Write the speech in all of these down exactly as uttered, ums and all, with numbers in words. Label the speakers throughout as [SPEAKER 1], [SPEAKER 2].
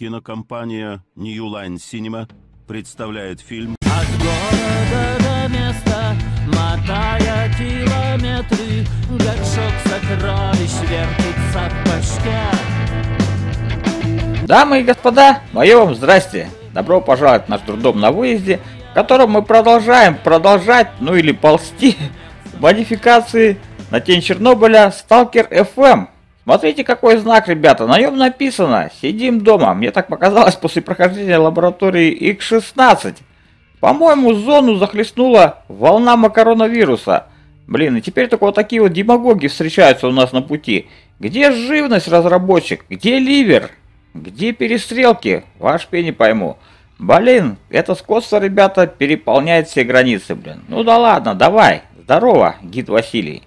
[SPEAKER 1] Кинокомпания New Line Cinema представляет фильм
[SPEAKER 2] «От города до места, мотая километры, горшок сокровищ вертится в башке».
[SPEAKER 3] Дамы и господа, мое вам здрасте! Добро пожаловать в наш дурдом на выезде, в котором мы продолжаем продолжать, ну или ползти, модификации на тень Чернобыля Сталкер эф эм. Смотрите, какой знак, ребята, на нем написано «Сидим дома». Мне так показалось после прохождения лаборатории икс шестнадцать. По-моему, зону захлестнула волна коронавируса. Блин, и теперь только вот такие вот демагоги встречаются у нас на пути. Где живность, разработчик? Где ливер? Где перестрелки? Ваш пень не пойму. Блин, это скотство, ребята, переполняет все границы, блин. Ну да ладно, давай. Здорово, гид Василий.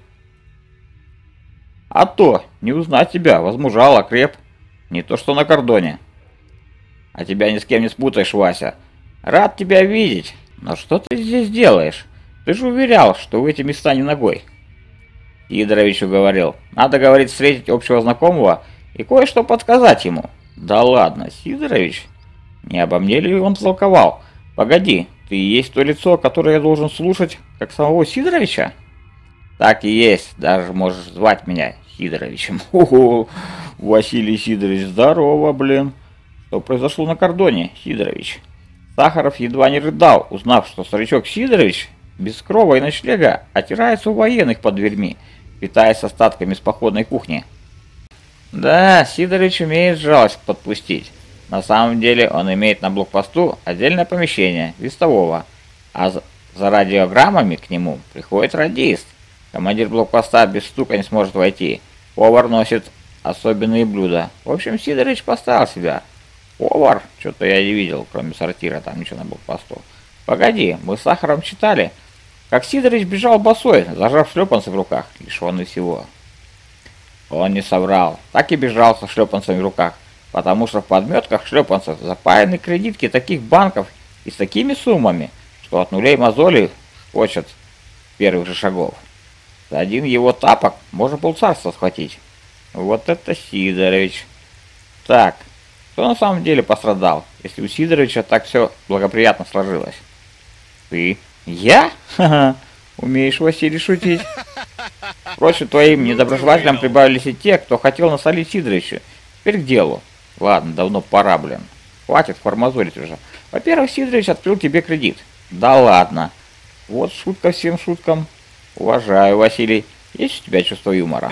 [SPEAKER 3] А то, не узнать тебя, возмужал, окреп. Не то что на кордоне. А тебя ни с кем не спутаешь, Вася. Рад тебя видеть. Но что ты здесь делаешь? Ты же уверял, что в эти места не ногой. Сидоровичу говорил. Надо, говорит, встретить общего знакомого и кое-что подсказать ему. Да ладно, Сидорович? Не обо мне ли он толковал? Погоди, ты и есть то лицо, которое я должен слушать, как самого Сидоровича? Так и есть, даже можешь звать меня Сидоровичем. Ого, Василий Сидорович, здорово, блин. Что произошло на кордоне, Сидорович? Сахаров едва не рыдал, узнав, что старичок Сидорович без крова и ночлега отирается у военных под дверьми, питаясь остатками с походной кухни. Да, Сидорович умеет жалость подпустить. На самом деле он имеет на блокпосту отдельное помещение, вестового, а за, за радиограммами к нему приходит радист. Командир блокпоста без стука не сможет войти. Повар носит особенные блюда. В общем, Сидорович поставил себя. Повар? Что-то я не видел, кроме сортира, там ничего на блокпосту. Погоди, мы с Сахаром читали, как Сидорович бежал босой, зажав шлепанцы в руках, лишенный всего. Он не соврал, так и бежал со шлепанцами в руках, потому что в подметках шлепанцев запаяны кредитки таких банков и с такими суммами, что от нулей мозолей шпочет первых же шагов. За один его тапок можно полцарства схватить. Вот это Сидорович. Так, кто на самом деле пострадал, если у Сидоровича так все благоприятно сложилось? Ты? Я? Ха-ха. Умеешь, Василий, шутить. Впрочем, твоим недоброжелателям прибавились и те, кто хотел насолить Сидоровичу. Теперь к делу. Ладно, давно пора, блин. Хватит формазолить уже. Во-первых, Сидорович открыл тебе кредит. Да ладно. Вот шутка всем шуткам. Уважаю, Василий. Есть у тебя чувство юмора?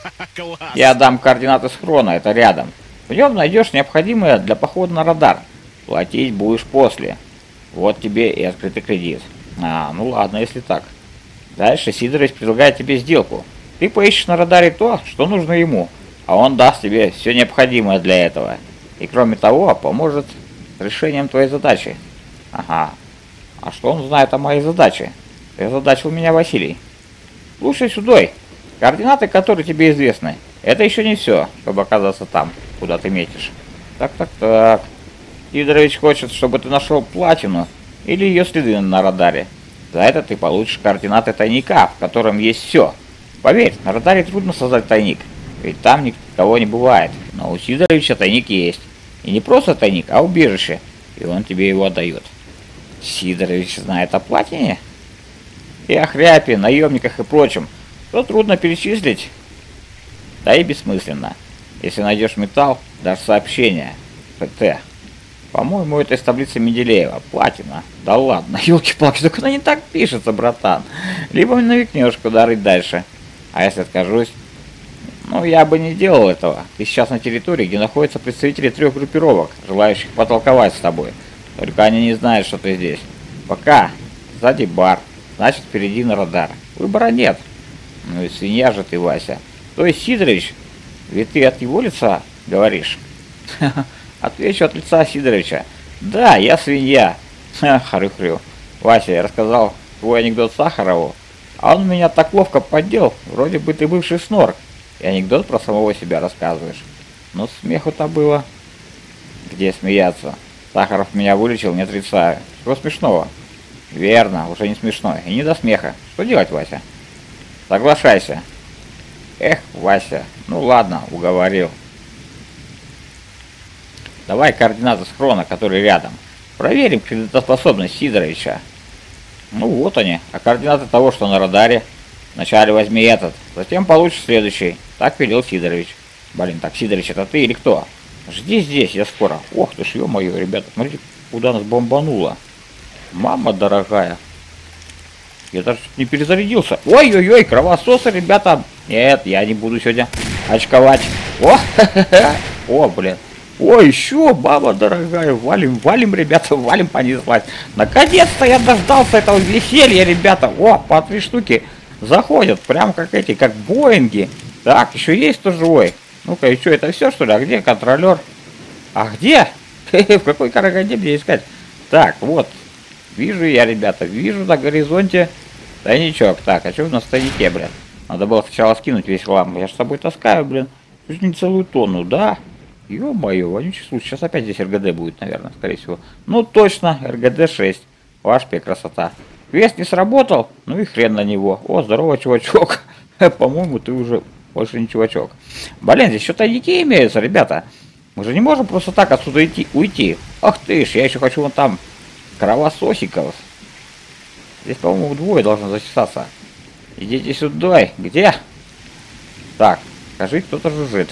[SPEAKER 3] Я дам координаты схрона, это рядом. В нем найдешь необходимое для похода на радар. Платить будешь после. Вот тебе и открытый кредит. А, ну ладно, если так. Дальше Сидорович предлагает тебе сделку. Ты поищешь на радаре то, что нужно ему, а он даст тебе все необходимое для этого. И кроме того, поможет с решением твоей задачи. Ага. А что он знает о моей задаче? Ты озадачил меня, Василий. Слушай сюда. Координаты, которые тебе известны, это еще не все, чтобы оказаться там, куда ты метишь. Так-так-так. Сидорович хочет, чтобы ты нашел платину или ее следы на радаре. За это ты получишь координаты тайника, в котором есть все. Поверь, на радаре трудно создать тайник, ведь там никого не бывает. Но у Сидоровича тайник есть. И не просто тайник, а убежище. И он тебе его отдает. Сидорович знает о платине? И о хряпе, наемниках и прочем. То трудно перечислить, да и бессмысленно. Если найдешь металл, дашь сообщение. ПТ. По-моему, это из таблицы Менделеева. Платина. Да ладно, елки-палки, только она не так пишется, братан. Либо намекнешь, куда рыть дальше. А если откажусь? Ну, я бы не делал этого. Ты сейчас на территории, где находятся представители трех группировок, желающих потолковать с тобой. Только они не знают, что ты здесь. Пока. Сзади бар. Значит, впереди на радар. Выбора нет. Ну и свинья же ты, Вася. То есть, Сидорович, ведь ты от его лица говоришь? Отвечу от лица Сидоровича. Да, я свинья. Хрю-хрю. Вася, я рассказал твой анекдот Сахарову, а он меня так ловко поддел, вроде бы ты бывший снорк. И анекдот про самого себя рассказываешь. Но смеху-то было. Где смеяться? Сахаров меня вылечил, не отрицаю. Чего смешного? Верно, уже не смешно. И не до смеха. Что делать, Вася? Соглашайся. Эх, Вася, ну ладно, уговорил. Давай координаты схрона, который рядом. Проверим кредитоспособность Сидоровича. Ну вот они. А координаты того, что на радаре. Вначале возьми этот, затем получишь следующий. Так велел Сидорович. Блин, так, Сидорович, это ты или кто? Жди здесь, я скоро. Ох ты ж, ё-моё, ребята, смотрите, куда нас бомбануло. Мама дорогая. Я даже не перезарядился. Ой-ой-ой, кровососы, ребята. Нет, я не буду сегодня очковать. О, о, блин. Ой, еще, баба дорогая. Валим, валим, ребята, валим, понеслась. Наконец-то я дождался этого веселья, ребята. О, по три штуки заходят. Прям как эти, как Боинги. Так, еще есть кто живой. Ну-ка, и что, это все, что ли? А где контролер? А где? В какой караганде мне искать? Так, вот. Вижу я, ребята, вижу на горизонте тайничок. Так, а что у нас в тайнике, блин? Надо было сначала скинуть весь хлам. Я же с собой таскаю, блин. Чуть не целую тонну, да? Ё-моё, вонючий случай. Сейчас опять здесь эр гэ дэ будет, наверное, скорее всего. Ну, точно, эр гэ дэ шесть. Ваш пе, красота. Квест не сработал? Ну и хрен на него. О, здорово, чувачок. По-моему, ты уже больше не чувачок. Блин, здесь еще тайники имеются, ребята. Мы же не можем просто так отсюда идти, уйти. Ах ты ж, я еще хочу вон там кровососиков. Здесь, по-моему, двое должно засчитаться. Идите сюда. Где? Так, скажи, кто-то жужжит.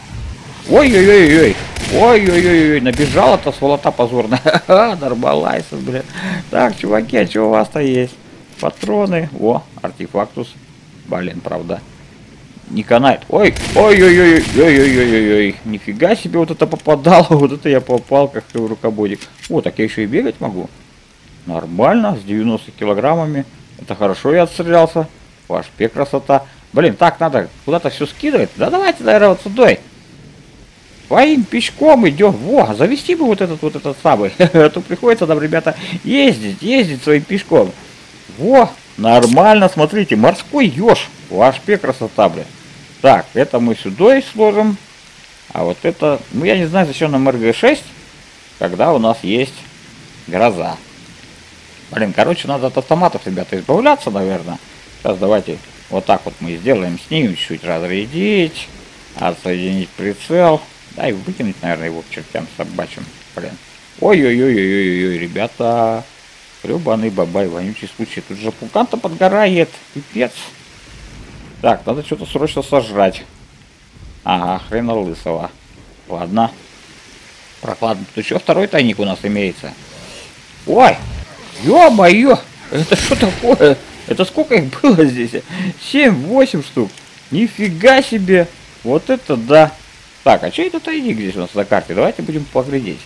[SPEAKER 3] Ой-ой-ой-ой. Ой-ой-ой-ой. Набежала-то сволота позорная. Ха-ха, нормалайся, блин. Так, чуваки, а что у вас-то есть? Патроны. О, артефактус. Блин, правда. Не канает. Ой, ой-ой-ой-ой-ой-ой-ой-ой. Нифига себе вот это попадало. Вот это я попал, как в рукободик. О, так я еще и бегать могу. Нормально, с девяносто килограммами. Это хорошо я отстрелялся. Ваш пе, красота. Блин, так надо куда-то все скидывать. Да давайте, наверное, вот сюда. Своим пешком идем. Во, завести бы вот этот вот этот самый. А то приходится нам, ребята, ездить, ездить своим пешком. Во, нормально, смотрите, морской еж. Ваш пе, красота, блин. Так, это мы сюда сложим. А вот это, ну я не знаю, зачем нам эр гэ шесть, когда у нас есть гроза. Блин, короче, надо от автоматов, ребята, избавляться, наверное. Сейчас давайте вот так вот мы сделаем, снимем чуть, разрядить, отсоединить прицел. Да, и выкинуть, наверное, его к чертям собачьим. Блин. Ой-ой-ой-ой-ой-ой, ребята. Гребаный бабай, вонючий случай. Тут же пукан-то подгорает. Пипец. Так, надо что-то срочно сожрать. Ага, хрена лысого. Ладно. Прохладно. Тут еще второй тайник у нас имеется. Ой! Ё-моё! Это что такое? Это сколько их было здесь? семь-восемь штук. Нифига себе! Вот это да! Так, а что это тайник здесь у нас на карте? Давайте будем поглядеть.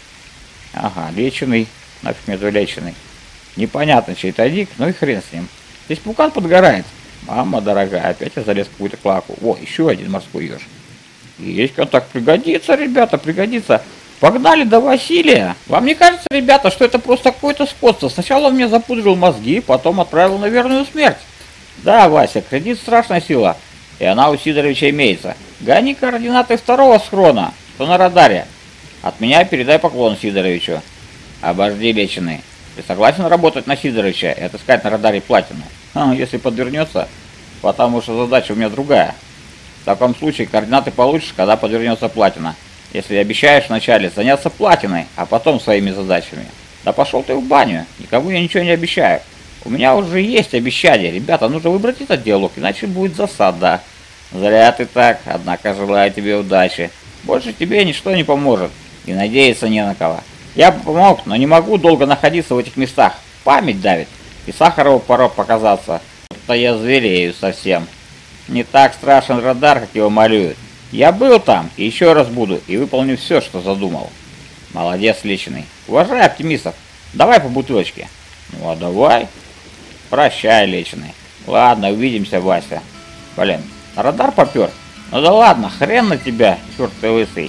[SPEAKER 3] Ага, леченый. Нафиг мне леченый. Непонятно, чей тайник, ну и хрен с ним. Здесь пукан подгорает. Мама дорогая, опять я залез в какую-то клаку. О, еще один морской еж. Есть контакт, пригодится, ребята, пригодится. Погнали до Василия. Вам не кажется, ребята, что это просто какое-то сходство? Сначала он мне запудрил мозги, потом отправил на верную смерть. Да, Вася, кредит страшная сила. И она у Сидоровича имеется. Гони координаты второго схрона, что на радаре. От меня передай поклон Сидоровичу. Обожди, леченый. Ты согласен работать на Сидоровича и отыскать на радаре платину? А, если подвернется, потому что задача у меня другая. В таком случае координаты получишь, когда подвернется платина. Если обещаешь вначале заняться платиной, а потом своими задачами. Да пошел ты в баню, никому я ничего не обещаю. У меня уже есть обещание. Ребята, нужно выбрать этот диалог, иначе будет засада. Зря ты так, однако желаю тебе удачи. Больше тебе ничто не поможет, и надеяться не на кого. Я бы помог, но не могу долго находиться в этих местах. Память давит, и Сахарову пора показаться. Это я зверею совсем. Не так страшен радар, как его малюют. Я был там, и еще раз буду, и выполню все, что задумал. Молодец, личный. Уважай оптимистов. Давай по бутылочке. Ну а давай. Прощай, личный. Ладно, увидимся, Вася. Блин, радар попер. Ну да ладно, хрен на тебя, черт ты лысый.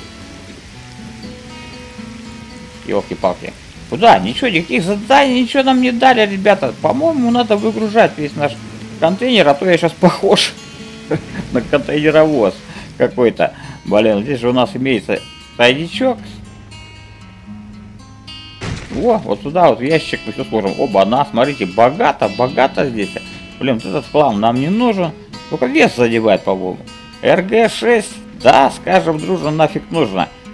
[SPEAKER 3] Ёлки-палки. Куда? Ничего, никаких заданий, ничего нам не дали, ребята. По-моему, надо выгружать весь наш контейнер, а то я сейчас похож на контейнеровоз какой-то. Блин, здесь же у нас имеется тайничок. О, вот сюда вот в ящик мы все сложим. Оба, на, смотрите, богато, богато здесь. Блин, вот этот хлам нам не нужен. Только вес задевает, по-моему. эр гэ шесть, да, скажем дружно, нафиг нужно.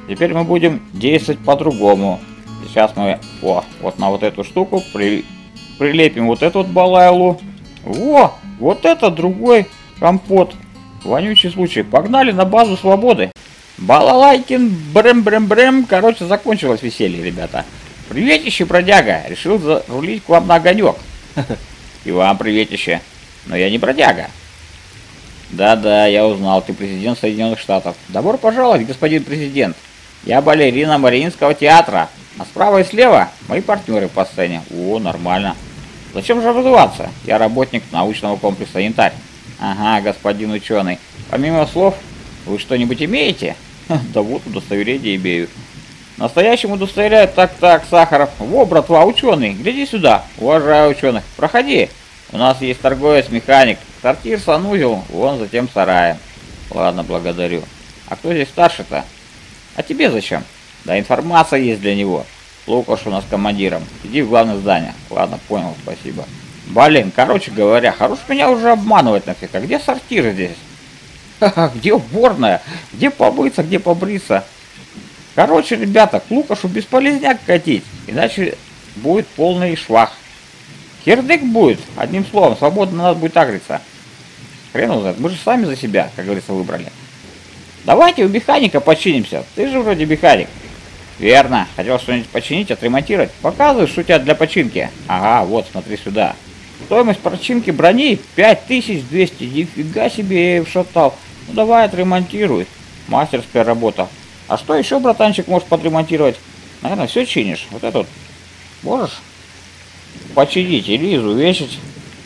[SPEAKER 3] Теперь мы будем действовать по-другому. Сейчас мы, о, вот на вот эту штуку при, прилепим вот эту вот балайлу. Во, вот это другой компот. Вонючий случай. Погнали на базу свободы. Балалайкин, брэм-брэм-брэм. Короче, закончилось веселье, ребята. Приветище, бродяга. Решил зарулить к вам на огонек. И вам приветище. Но я не бродяга. Да-да, я узнал, ты президент Соединенных Штатов. Добро пожаловать, господин президент. Я балерина Мариинского театра. А справа и слева мои партнеры по сцене. О, нормально. Зачем же разуваться? Я работник научного комплекса Янтарь. Ага, господин ученый. Помимо слов, вы что-нибудь имеете? Да вот, удостоверение имею. Настоящему удостоверяют. Так-так, Сахаров. Во, братва, ученый, гляди сюда. Уважаю ученых. Проходи. У нас есть торговец-механик. Сортир, санузел, вон за тем сараем. Ладно, благодарю. А кто здесь старше-то? А тебе зачем? Да информация есть для него. Лукаш у нас командиром. Иди в главное здание. Ладно, понял, спасибо. Блин, короче говоря, хорош меня уже обманывать нафиг. А где сортир здесь? Ха-ха, где уборная? Где побыться, где побриться? Короче, ребята, к Лукашу бесполезняк катить. Иначе будет полный швах. Хердык будет, одним словом, свободно надо будет агриться. Хрен его знает, мы же сами за себя, как говорится, выбрали. Давайте у механика починимся. Ты же вроде механик. Верно. Хотел что-нибудь починить, отремонтировать. Показывай, что у тебя для починки. Ага, вот, смотри сюда. Стоимость починки брони пять тысяч двести. Нифига себе, я ее вшатал. Ну давай отремонтируй. Мастерская работа. А что еще, братанчик, можешь подремонтировать? Наверное, все чинишь. Вот этот можешь починить или изувечить.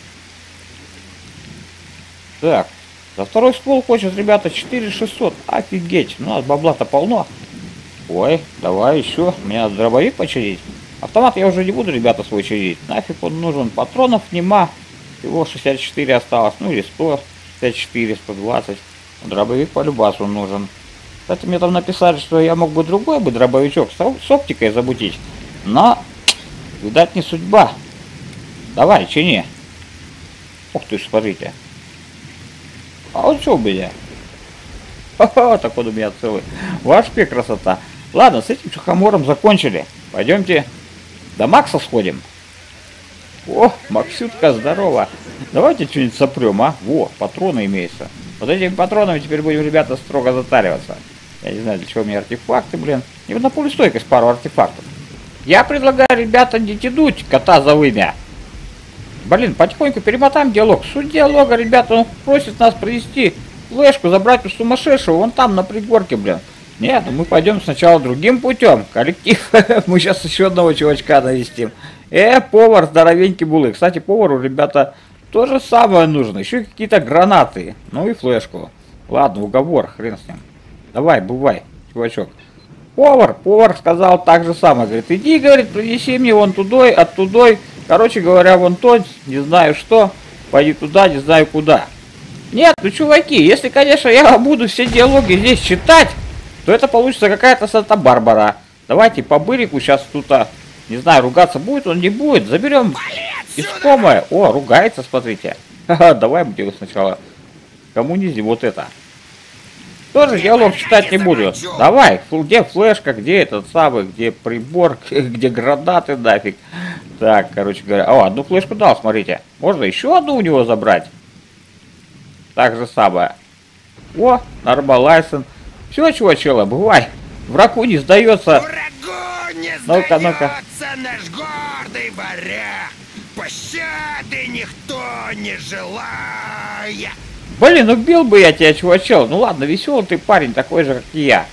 [SPEAKER 3] Так. За второй ствол хочет, ребята, четыре тысячи шестьсот. Офигеть. Ну, у нас бабла-то полно. Ой, давай еще. Мне надо дробовик починить. Автомат я уже не буду, ребята, свой чинить. Нафиг он нужен. Патронов нема. Всего шестьдесят четыре осталось. Ну, или сто. шестьдесят четыре, сто двадцать. Дробовик по любасу нужен. Кстати, мне там написали, что я мог бы другой бы дробовичок с оптикой замутить. Но, видать, не судьба. Давай, чини. Ух ты ж, смотрите. А вот что у меня? Ха-ха, так он у меня целый. Вообще красота. Ладно, с этим чухомором закончили. Пойдемте до Макса сходим. О, Максютка, здорово. Давайте что-нибудь сопрем, а? Во, патроны имеются. Вот этими патронами теперь будем, ребята, строго затариваться. Я не знаю, для чего мне артефакты, блин. И вот на полустойкость пару артефактов. Я предлагаю, ребята, не тянуть кота за вымя. Блин, потихоньку перемотаем диалог. Суть диалога, ребята, он просит нас привезти флешку, забрать у сумасшедшего вон там, на пригорке, блин. Нет, мы пойдем сначала другим путем. Коллектив, мы сейчас еще одного чувачка навестим. Э, повар, здоровенький булы. Кстати, повару, ребята, то же самое нужно. Еще какие-то гранаты. Ну и флешку. Ладно, уговор, хрен с ним. Давай, бывай, чувачок. Повар, повар сказал так же самое. Говорит, иди, говорит, принеси мне вон тудой, оттудой. Короче говоря, вон то, не знаю что, пойди туда, не знаю куда. Нет, ну чуваки, если, конечно, я буду все диалоги здесь читать, то это получится какая-то Санта-Барбара. Давайте по бырику сейчас тут, а, не знаю, ругаться будет он, не будет. Заберем искомое. О, ругается, смотрите. Ха-ха, давай будем сначала коммунизм, вот это. Тоже диалог читать не буду. Давай, где флешка, где этот самый, где прибор, где гранаты нафиг. Так, короче говоря. О, одну флешку дал, смотрите. Можно еще одну у него забрать. Так же самое. О, нормалайсен. Все, чувачела, бывай. Врагу не сдается.
[SPEAKER 4] Врагу не
[SPEAKER 3] Ну-ка, ну-ка.
[SPEAKER 4] сдается наш гордый варяг. Пощады никто не желая.
[SPEAKER 3] Блин, убил бы я тебя, чувачел. Ну ладно, веселый ты парень, такой же, как и я.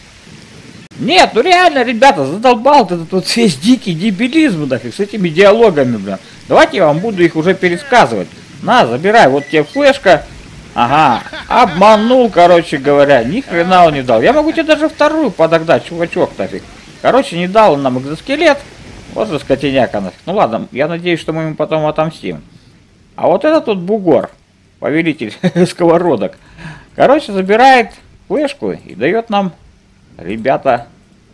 [SPEAKER 3] Нет, ну реально, ребята, задолбал ты тут весь дикий дебилизм, нафиг, с этими диалогами, блин. Давайте я вам буду их уже пересказывать. На, забирай, вот тебе флешка. Ага, обманул, короче говоря, ни хрена он не дал. Я могу тебе даже вторую подогнать, чувачок, нафиг. Короче, не дал он нам экзоскелет. Вот же скотиняка, нафиг. Ну ладно, я надеюсь, что мы ему потом отомстим. А вот это тут бугор. Повелитель сковородок. Короче, забирает флешку и дает нам, ребята,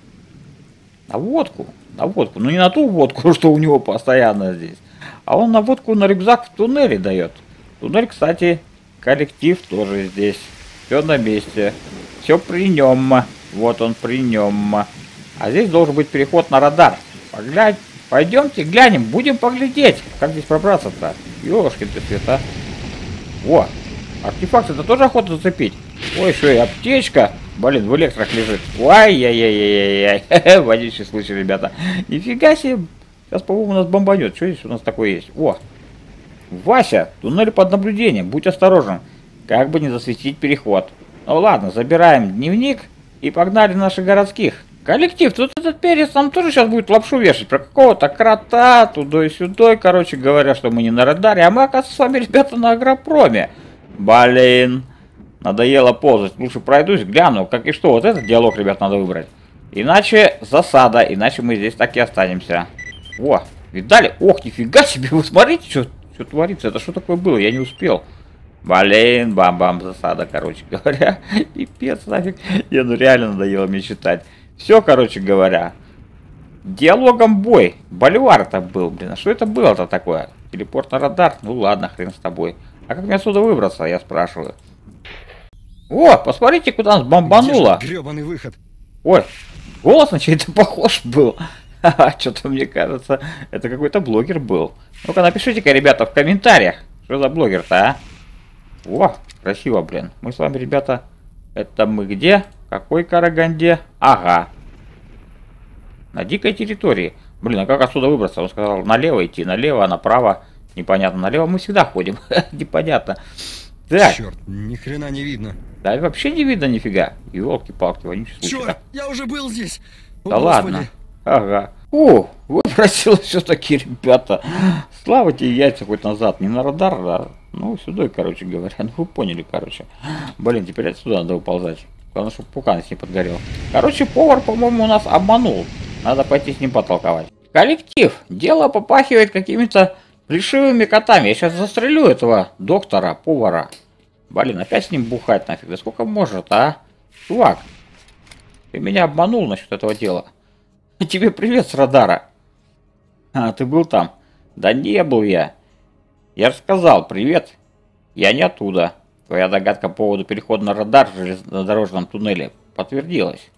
[SPEAKER 3] на водку. На водку. Ну не на ту водку, что у него постоянно здесь. А он на водку на рюкзак в туннеле дает. Туннель, кстати, коллектив тоже здесь. Все на месте. Все при нем. Вот он при нем. А здесь должен быть переход на радар. Поглянь. Пойдемте глянем, будем поглядеть, как здесь пробраться-то. Ёшкин ты света. О, артефакт это тоже охота зацепить. Ой, еще и аптечка. Блин, в электрах лежит. Ой-яй-яй-яй-яй. Водичный случай, ребята. Нифига себе. Сейчас, по-моему, нас бомбанет. Что здесь у нас такое есть? О, Вася, туннель под наблюдением. Будь осторожен. Как бы не засветить переход. Ну ладно, забираем дневник и погнали наших городских. Коллектив, тут этот перец нам тоже сейчас будет лапшу вешать про какого-то крота, туда и сюда, короче говоря, что мы не на радаре, а мы, оказывается, с вами, ребята, на агропроме. Блин, надоело ползать, лучше пройдусь, гляну, как и что, вот этот диалог, ребят, надо выбрать. Иначе засада, иначе мы здесь так и останемся. О, видали? Ох, нифига себе, вы смотрите, что, что творится, это что такое было, я не успел. Блин, бам-бам, засада, короче говоря, пипец нафиг, я ну реально надоело мне читать. Все, короче говоря, диалогом бой. Боливар-то был, блин. А что это было-то такое? Телепорт на радар? Ну ладно, хрен с тобой. А как мне отсюда выбраться, я спрашиваю. О, посмотрите, куда нас бомбануло.
[SPEAKER 4] Гребаный выход.
[SPEAKER 3] Ой, голос на чей-то похож был. Ха-ха, что-то мне кажется, это какой-то блогер был. Ну-ка, напишите-ка, ребята, в комментариях, что за блогер-то, а? О, красиво, блин. Мы с вами, ребята, это мы где? Какой Караганде? Ага. На дикой территории. Блин, а как отсюда выбраться? Он сказал налево идти, налево, а направо. Непонятно. Налево мы всегда ходим. Непонятно. Так.
[SPEAKER 4] Черт, ни хрена не видно.
[SPEAKER 3] Да вообще не видно нифига. Ёлки-палки, вонючий случай.
[SPEAKER 4] Черт, я уже был здесь.
[SPEAKER 3] Да
[SPEAKER 4] О,
[SPEAKER 3] ладно. Ага. О, выбросил все-таки, ребята. Слава тебе, яйца хоть назад. Не на радар, да. Ну, сюда, короче говоря. Ну, вы поняли, короче. Блин, теперь отсюда надо уползать. Главное, чтобы пуканец не подгорел. Короче, повар, по-моему, у нас обманул. Надо пойти с ним потолковать. Коллектив. Дело попахивает какими-то плешивыми котами. Я сейчас застрелю этого доктора, повара. Блин, опять с ним бухать нафиг. Да сколько может, а? Чувак, ты меня обманул насчет этого дела. Тебе привет с радара. А, ты был там? Да не был я. Я же сказал, привет. Я не оттуда. Твоя догадка по поводу перехода на радар в железнодорожном туннеле подтвердилась.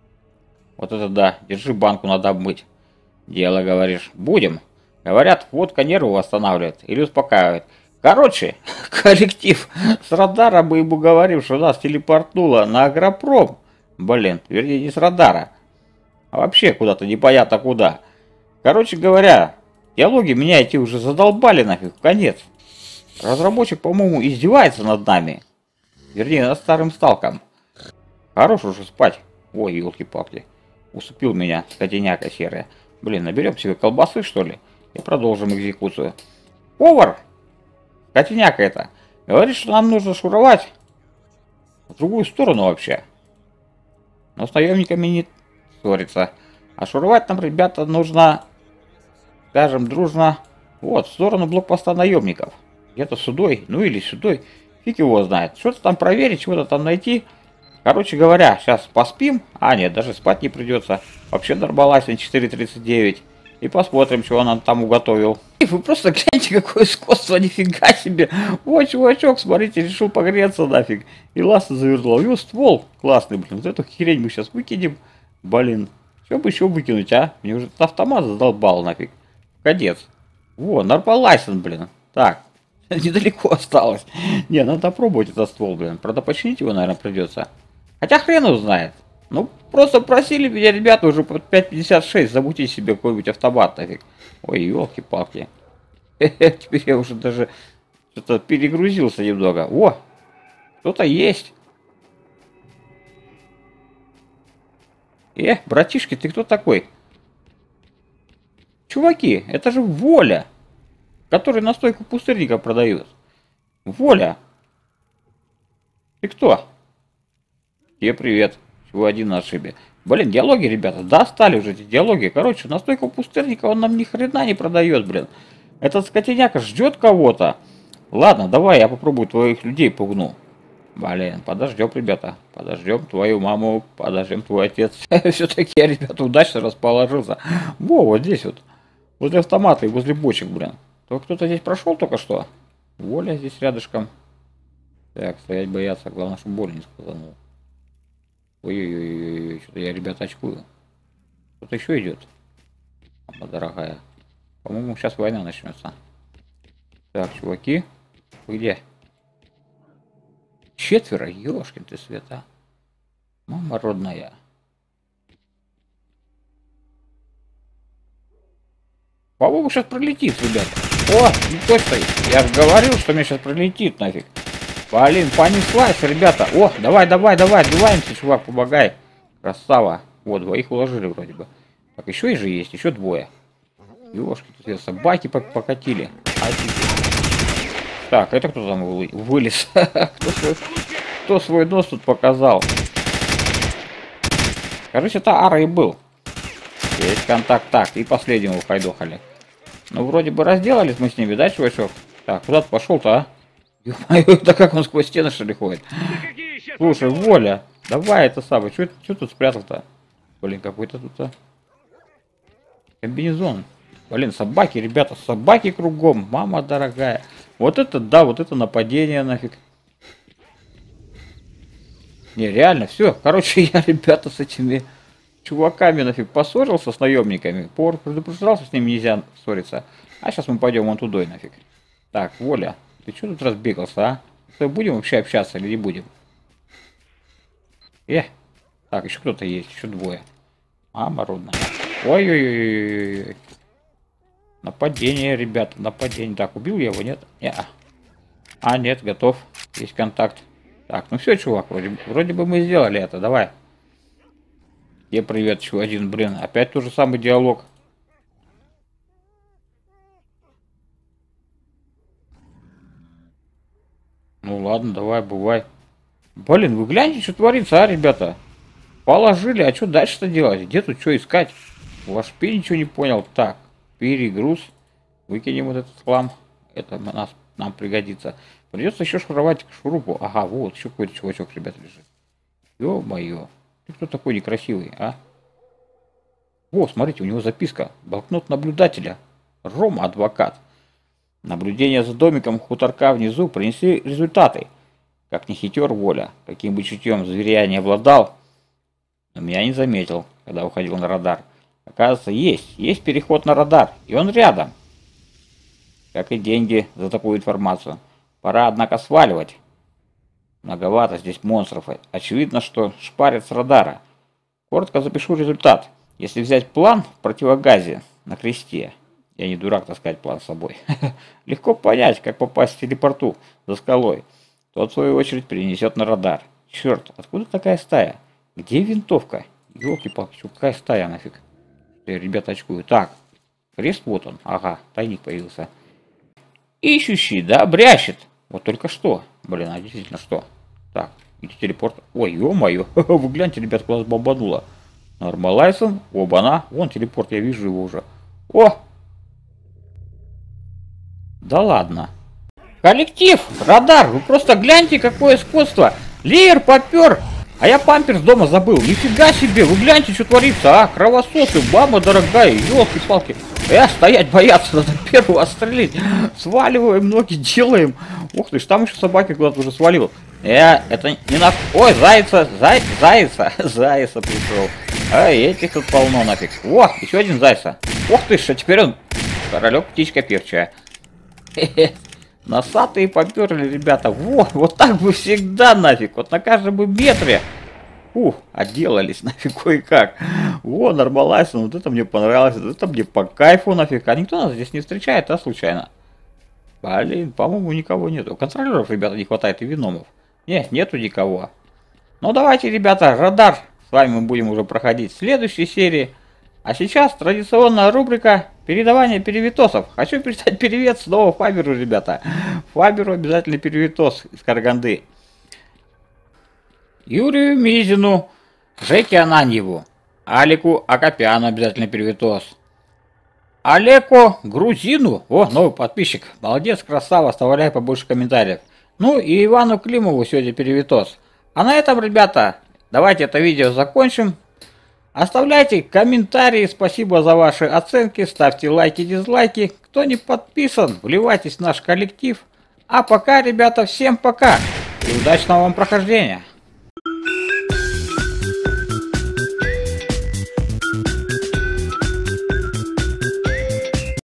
[SPEAKER 3] Вот это да. Держи банку, надо обмыть. Дело, говоришь. Будем. Говорят, водка нервы восстанавливает или успокаивает. Короче, коллектив с радара бы ему говорил, что нас телепортнуло на агропром. Блин, вернее не с радара. А вообще куда-то непонятно куда. Короче говоря, диалоги меня эти уже задолбали нафиг, конец. Разработчик, по-моему, издевается над нами. Вернее, над старым сталком. Хорош уже спать. Ой, елки-палки. Усыпил меня скотиняка серая. Блин, наберем себе колбасы, что ли? И продолжим экзекуцию. Повар! Скотиняка это. Говорит, что нам нужно шуровать в другую сторону вообще. Но с наемниками не ссориться. А шуровать нам, ребята, нужно, скажем, дружно, вот, в сторону блокпоста наемников. Где-то сюдой, ну или сюдой. Фиг его знает. Что-то там проверить, чего-то там найти. Короче говоря, сейчас поспим. А, нет, даже спать не придется. Вообще нормалась на четыре тридцать девять. И посмотрим, чего он там уготовил. Вы просто гляньте, какое искусство, нифига себе. Ой, чувачок, смотрите, решил погреться нафиг. И ласты завернул. И ствол классный, блин. Вот эту херень мы сейчас выкинем. Блин, что бы еще выкинуть, а? Мне уже этот автомат задолбал нафиг. Кадец. Во, нормалайсен, блин. Так, недалеко осталось. Не, надо пробовать этот ствол, блин. Правда, починить его, наверное, придется. Хотя хрен его знает. Ну, просто просили меня, ребята, уже под пять пятьдесят шесть замутить себе какой-нибудь автомат нафиг. Ой, елки-палки. Теперь я уже даже что-то перегрузился немного. О, кто-то есть. Э, братишки, ты кто такой? Чуваки, это же Воля, который настойку пустырника продает. Воля. Ты кто? Тебе привет. Чего один на ошибе. Блин, диалоги, ребята, достали уже эти диалоги. Короче, настойку пустырника он нам ни хрена не продает, блин. Этот скотиняка ждет кого-то. Ладно, давай я попробую твоих людей пугну. Блин, подождем, ребята. Подождем твою маму, подождем твой отец. Все-таки я, ребята, удачно расположился. Во, вот здесь вот. Возле автомата и возле бочек, блин. То кто-то здесь прошел только что. Воля здесь рядышком. Так, стоять бояться. Главное, чтобы боль не сказанул. Ой-ой-ой, что-то я, ребята, очкую. Кто-то еще идет. Мама дорогая. По-моему, сейчас война начнется. Так, чуваки. Вы где? Четверо, ёшкин ты света. Мама родная. По-моему, сейчас пролетит, ребята. О, не точно. Я же говорил, что мне сейчас пролетит нафиг. Блин, понеслась, ребята. О, давай, давай, давай, отбиваемся, чувак, помогай. Красава. Вот, двоих уложили вроде бы. Так, еще и же есть, еще двое. Ёшки, тут собаки покатили. Офигеть. Так, это кто там вы... вылез? кто, свой... кто свой нос тут показал? Кажется, это Ара и был. Есть контакт. Так, и последнего ухайдохали. Ну, вроде бы разделались мы с ними, да, чувачок? Так, куда ты пошел-то, а? Ё-моё, это как он сквозь стены, что ли, ходит? Слушай, Воля, давай это самое. Что тут спрятал-то? Блин, какой-то тут, а? Комбинезон. Блин, собаки, ребята, собаки кругом. Мама дорогая. Вот это, да, вот это нападение нафиг. Не, реально, все. Короче, я, ребята, с этими чуваками нафиг поссорился, с наемниками. Повар предупреждал, что с ними нельзя ссориться. А сейчас мы пойдем вон туда нафиг. Так, Воля, ты что тут разбегался, а? Что, будем вообще общаться или не будем? Э, так, еще кто-то есть, еще двое. Мама родная. Ой-ой-ой-ой-ой. Нападение, ребята, нападение. Так, убил я его, нет? Не -а. а, нет, готов. Есть контакт. Так, ну все, чувак, вроде, вроде бы мы сделали это, давай. Где привет, еще один, блин, опять тот же самый диалог. Ну ладно, давай, бывай. Блин, вы гляньте, что творится, а, ребята? Положили, а что дальше-то делать? Где тут что искать? Ваш пи ничего не понял. Так, перегруз. Выкинем вот этот хлам. Это нас, нам пригодится. Придется еще шуровать шурупу. Ага, вот, еще какой-то чувачок, ребята, лежит. Ё-моё. Ты кто такой некрасивый, а? О, смотрите, у него записка. Блокнот наблюдателя. Рома, адвокат. Наблюдение за домиком хуторка внизу принесли результаты. Как не хитер Воля, каким бы чутьем зверя не обладал, но меня не заметил, когда уходил на радар. Оказывается, есть, есть переход на радар, и он рядом. Как и деньги за такую информацию. Пора, однако, сваливать. Многовато здесь монстров. Очевидно, что шпарят с радара. Коротко запишу результат. Если взять план в противогазе на кресте, я не дурак таскать план с собой, легко понять, как попасть в телепорту за скалой. Тот, в свою очередь, перенесет на радар. Черт, откуда такая стая? Где винтовка? Ёлки-палки, какая стая нафиг? Ребята очкую. Так, крест вот он. Ага, тайник появился. Ищущий, да, брящет. Вот только что. Блин, а действительно что? Так, иди телепорт. Ой, ё-моё. Вы гляньте, ребят, куда бомбануло. Нормалайсон. Оба-на. Вон телепорт, я вижу его уже. О! Да ладно. Коллектив, радар, вы просто гляньте, какое сходство. Леер попер, а я памперс дома забыл. Нифига себе, вы гляньте, что творится, а? Кровососы, мама дорогая, ёлки-палки. Э, стоять бояться, надо первого отстрелить. Сваливаем ноги, делаем. Ух ты ж, там еще собака куда-то уже свалил. Э, это не наш... Ой, зайца, зай... зайца, зайца пришел. А этих тут полно нафиг. О, еще один зайца. Ух ты ж, а теперь он королек птичка певчая. Хе-хе. Носатые поперли, ребята. Вот, вот так бы всегда нафиг. Вот на каждом метре. Ух, отделались нафиг кое-как. О, нормалайсон, вот это мне понравилось. Вот это мне по кайфу нафиг. А никто нас здесь не встречает, а случайно. Блин, по-моему, никого нету. Контролеров, ребята, не хватает и виномов. Нет, нету никого. Ну давайте, ребята, радар. С вами мы будем уже проходить в следующей серии. А сейчас традиционная рубрика передавания перевитосов. Хочу передать привет снова Фаберу, ребята. Фаберу обязательно перевитос из Караганды. Юрию Мизину, Жеке Ананьеву, Алику Акопяну обязательно перевитос. Олеку Грузину, о, новый подписчик, молодец, красава, оставляй побольше комментариев. Ну и Ивану Климову сегодня перевитос. А на этом, ребята, давайте это видео закончим. Оставляйте комментарии, спасибо за ваши оценки, ставьте лайки, дизлайки. Кто не подписан, вливайтесь в наш коллектив. А пока, ребята, всем пока и удачного вам прохождения.